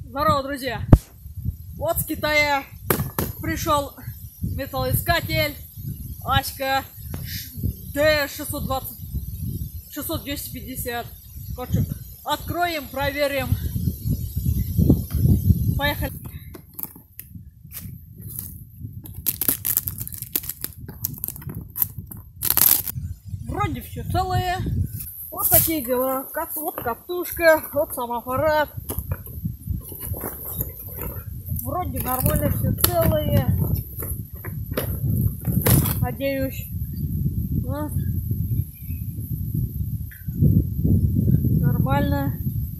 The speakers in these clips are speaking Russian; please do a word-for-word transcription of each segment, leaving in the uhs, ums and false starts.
Здорово, друзья! Вот с Китая пришел металлоискатель Аська Д шестьсот двадцать, шестьсот двести пятьдесят. Короче, откроем, проверим. Поехали. Вроде все целое. Вот такие дела. Как вот катушка, вот сам аппарат. Вроде нормально все целое. Надеюсь. Вот. Нормально.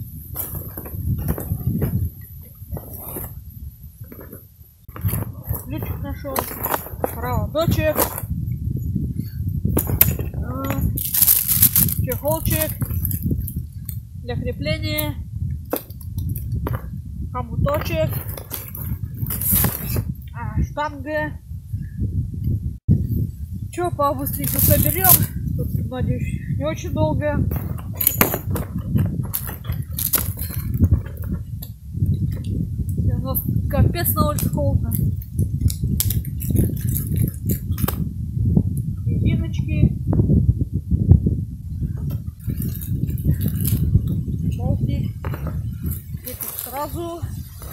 Ключик нашел. Проводочек. Чехолчик для крепления. Хомуточек. А, штанга. Че, побыстренько соберем. Тут, надеюсь, не очень долго. У нас капец на улице холодно. Резиночки. Болтик. Крепим сразу.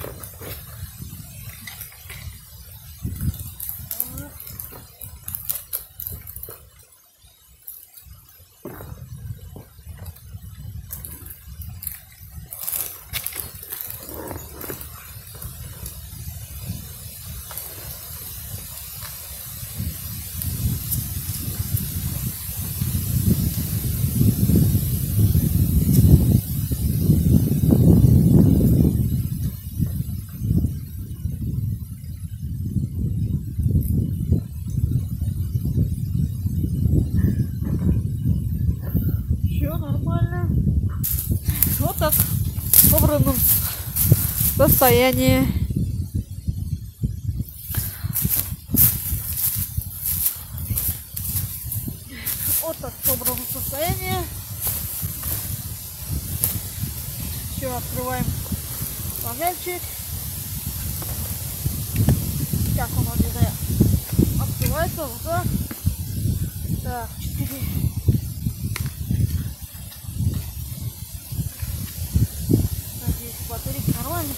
Нормально. Вот так в собранном состоянии. Вот так в собранном состоянии. Все, открываем панельчик. Как он, не знаю, открывается вот так. Так, четыре. Батарейка нормально.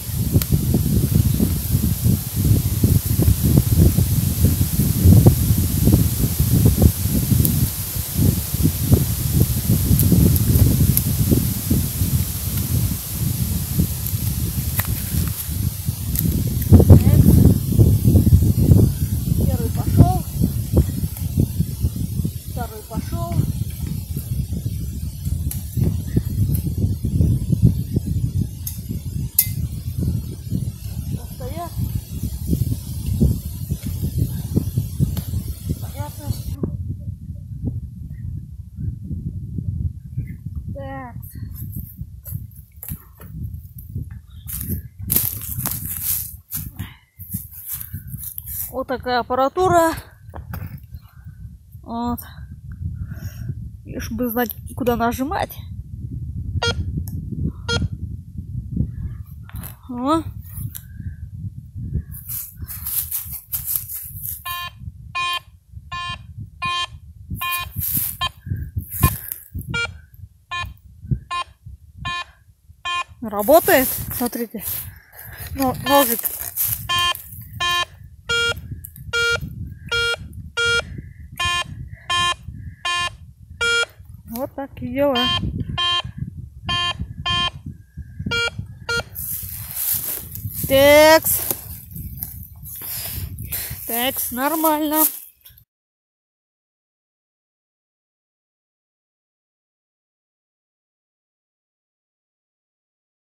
Первый пошел. Второй пошел. Так. Вот такая аппаратура. Вот. Лишь бы знать, куда нажимать. О. Работает, смотрите, но, ножик. Вот такие дела. Текс. Текс, нормально.